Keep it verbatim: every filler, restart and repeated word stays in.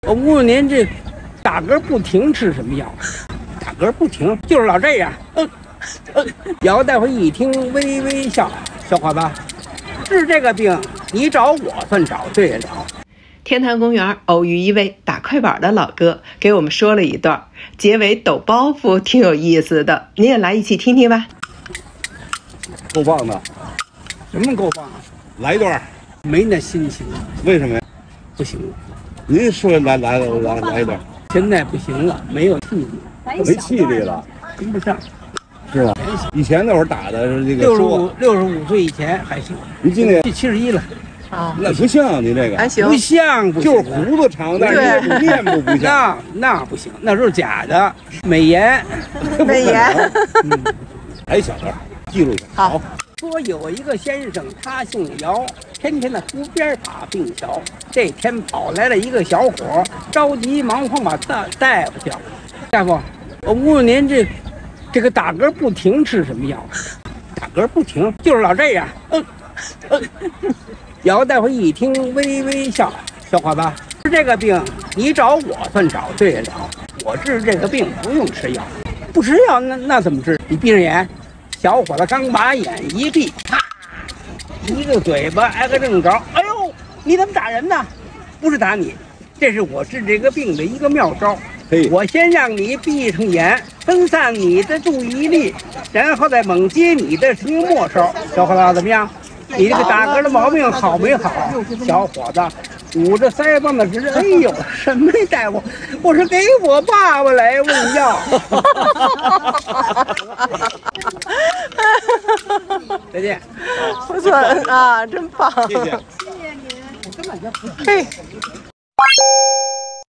我问问您，这打嗝不停吃什么药？打嗝不停就是老这样。嗯，呃，姚大夫一听微微笑，小伙子，治这个病你找我算找对了。 天坛公园偶遇一位打快板的老哥，给我们说了一段，结尾抖包袱，挺有意思的，您也来一起听听吧。 够棒的， 什么够棒？ 来一段。 没那心情。 为什么呀？ 不行了。 您说来来来来一段。 现在不行了，没有气力， 没气力了， 跟不上。 是吧？以前那会儿打的这个六十五六十五岁以前还行， 您今年七十一了。 啊， 那不像您这个， 还行， 不像，不就是胡子长，但是面部不像。 那那不行，那是假的，美颜， 美颜。 嗯，来一小段，记录一下。 好。 说有一个先生，他姓姚，天天在湖边打病桥。这天跑来了一个小伙，着急忙慌把大大夫叫。大夫，我问问您，这这个打嗝不停吃什么药？打嗝不停就是老这样。嗯，呃，姚大夫一听微微笑，小伙子，治这个病你找我算找对了。我治这个病不用吃药，不吃药那那怎么治？你闭上眼。小伙子刚把眼一闭，啪，一个嘴巴挨个正着。哎呦，你怎么打人呢？不是打你，这是我治这个病的一个妙招。我先让你闭上眼，分散你的注意力，然后再猛接你的神经末梢。小伙子怎么样？你这个打嗝的毛病好没好？小伙子捂着腮帮子直，哎呦，什么大夫？我说给我爸爸来问药。再见。 不错啊，真棒！ 谢谢。 我根本就不嘿。